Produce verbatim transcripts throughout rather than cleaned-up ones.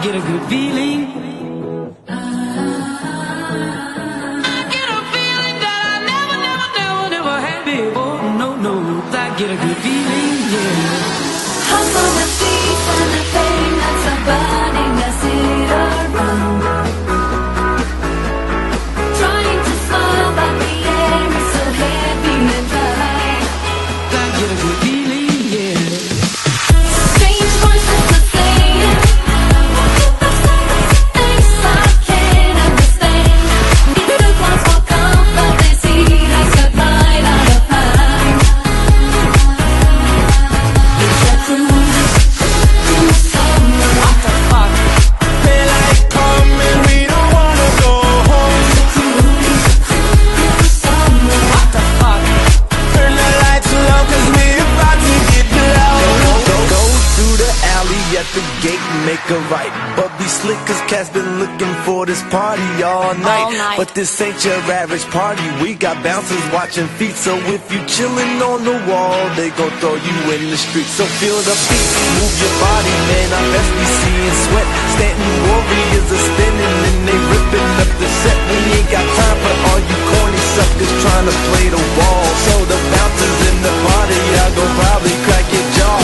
get a good feeling. I get a feeling that I never, never, never, never had before. No, no, I get a good feeling, yeah. Hum on the beat and the pain that's a burning as it around. Trying to smile but the air is so heavy and dry. I get a good feeling, yeah. Strange voices are saying things I can't understand. These good ones for comfort, they see I survive out of hand. It's a cruise to somewhere. What the fuck? Daylight coming, we don't wanna go home. To somewhere. What the fuck? Turn the lights low, cause we about to get low. Go, go, go through the alley at the gate and make a right. But be slick, cause cats been looking for this party all night. All night. But this ain't your average party. We got bouncers watching feet. So if you chillin' on the wall, they gon' throw you in the street. So feel the beat, move your body, man. I best be seeing sweat. Stanton warriors are spinning and they ripping up the set. We ain't got time for all you corny suckers trying to play the wall. So the bouncers in the party, I gon' probably crack your jaw.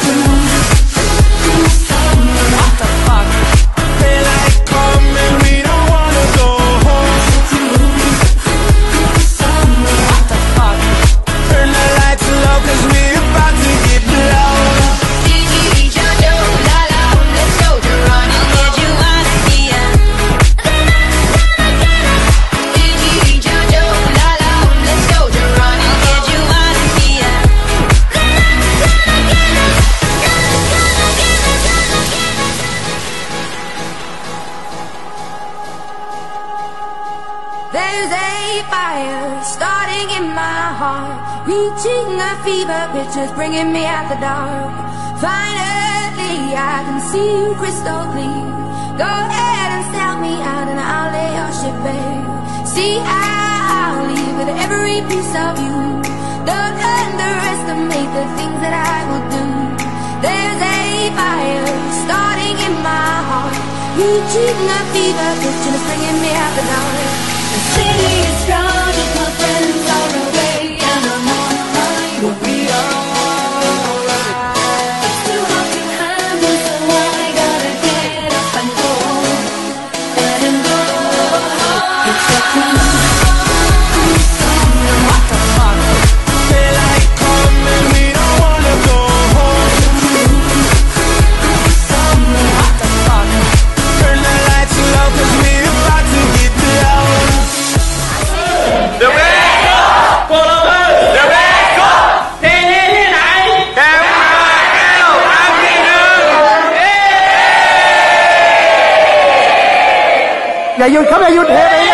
What the fuck? Daylight coming, we don't wanna go home. What the fuck? Turn the lights low, cause we about to get low. Let's go to run and get you out of here. Let's go to run and get you out of here. There's a fire starting in my heart, reaching a fever pitch, just bringing me out the dark. Finally, I can see you crystal clear. Go ahead and sell me out and I'll lay your ship bare. See, I'll leave with every piece of you. Don't underestimate the things that I will do. There's a fire starting in my heart, reaching a fever pitch, and it's bringing me out the dark. The city is crowded, my friends are away, and I'm on my way. It's too hot to handle, so I gotta get up and go, and go. It's a cruise to somewhere. What the fuck? Daylight coming, we don't wanna go home. To somewhere. What the fuck? Turn the lights low, cause we about to get low. อย่าหยุดครับอย่าหยุดเฮ้ย